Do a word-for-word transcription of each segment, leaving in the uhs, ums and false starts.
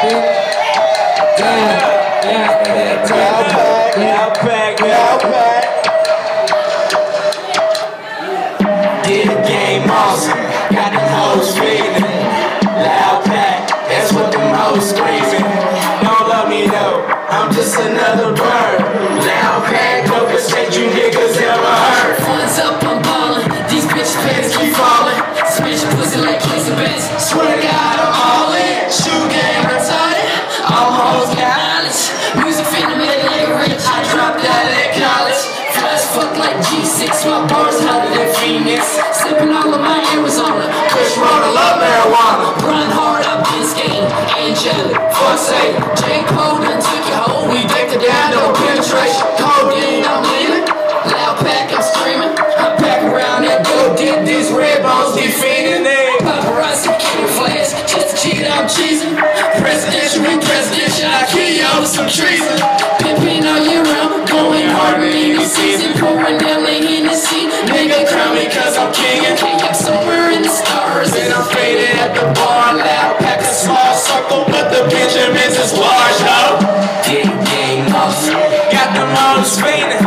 Got them hoes feeling. Loud pack, that's what them hoes screaming. Don't love me though, I'm just another bird. Loud pack, dopest shit you niggas ever heard. Funds up, I'm ballin'. These bitch pants keep falling. Smash pussy like placing bets. Swear to God, I'm all in. Shoe game retarded. All hoes got knowledge. Music finna make like rich. I dropped out at college. Flash fuck like G six. My bars hotter than Phoenix. Sippin' all of my Arizona. Kush Rona, love marijuana. Run hard up this game. Angelic, Forsay. J. Cole done took your hoe. We decked it down, no penetration. Codeine, I'm leaning. Loud pack, I'm screaming. I pack around that dope. Did these red bones defeating it. Paparazzi, killing flash. Just to cheat, I'm cheesing. Presidential, we presidential. I kill you over some treason. Pimpin' all year round. Going hard in any season. Pouring down like Hennessy. Nigga crown me cause I'm kingin'. I'm somewhere in the stars. And I'm faded at the bar. Loud pack, a small circle. But the Benjamins is large, ho. Gang, gang, mouse. Got them hoes spinning.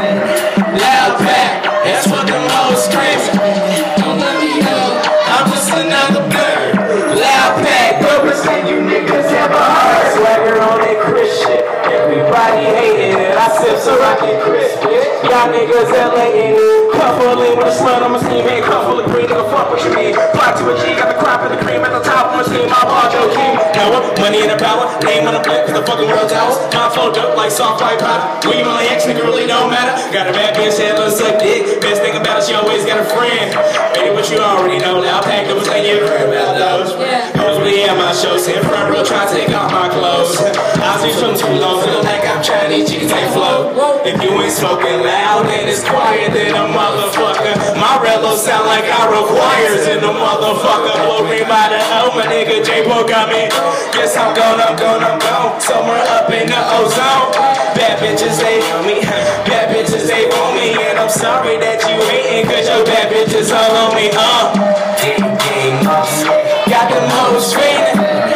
Loud pack, that's what them hoes screaming. Don't let me know, I'm just another bird. Loud pack, dopest thing you niggas ever heard. Swagger on that Chris shit. Everybody hating it. I sip so rocky crisp, bitch. Y'all niggas L A in it. Cup full of lean with a smut on my steam. Ain't cup full of green, nigga, fuck what you mean. Fly to a G, got the crop and the cream at the top of my steam. My bar, Joe King. Power, money and the power. Name on the plate, cause the fucking world towers. My flow dope like soft white powder. We on the X, nigga, really don't matter. Got a bad bitch, head, let's suck dick. Best thing about it, she always got a friend. Baby, what you already know. Loud pack, that was like you heard about those. Those really at my show. Sitting front row, try to take off my clothes. I was from too long, feel like I'm Chinese cheese ain't flow. If you ain't smoking loud and it's quiet, then a motherfucker. My rello sound like I requires in a motherfucker. Blow me by the O, my nigga J-Bo got me. Guess I'm gone, I'm gone, I'm gone. Somewhere up in the ozone. Bad bitches, they on me. Bad bitches, they on me. And I'm sorry that you hating, cause your bad bitches all on me. Uh, gang, gang, got them hoes screaming.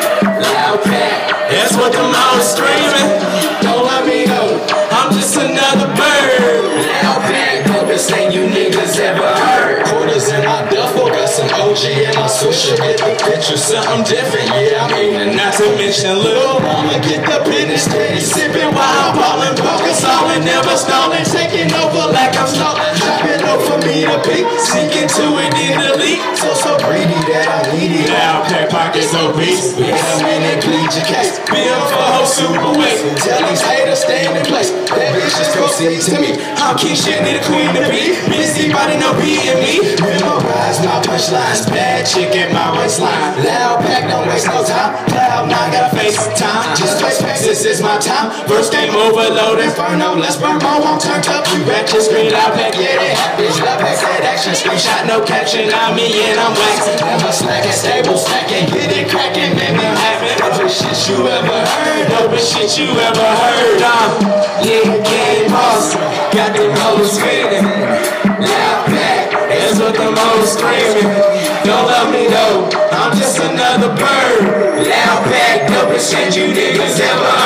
Loud pack, that's what them hoes screaming. Don't let me know, I'm just another bird. Loud pack, dopest thing you niggas ever heard. Quarters in my duffel, got some O G in my sushi. Get the picture, something different, yeah, I'm aiming. Not to mention Lil Mama, get the business steady. Sipping while I'm ballin', focus all and never stalling. Taking over like I'm stalling. Dropping low for me to pick, sinking to it in the leak. So, so greedy that I need it. Loud pack pockets obese. Wait a minute, plead your case. Bill for whole super weight. Tell these haters stand in place. That bitch just proceed to me. I'm king shit, need a queen to be. Missy body, no B in me. Memorize my punchlines. Bad chick in my waistline. Loud pack, don't waste no time. Cloud nine, gotta face time. Just face face, this is my time. First game overload, inferno. Let's burn more, won't turn up. You ratchet, screen loud pack, yeah, they hot bitch. Loud pack, that action. Screenshot, no caption. I'm me and I'm waxing. Never slacking, stable stacking. Get it cracking, make me happen. Dopest shit you ever heard. Dopest shit you ever heard. Um, Yeah, game boss. got them hoes screaming. Loud pack, that's what them hoes screaming. Don't love me though, I'm just another bird. Loud pack, dopest shit you niggas ever heard.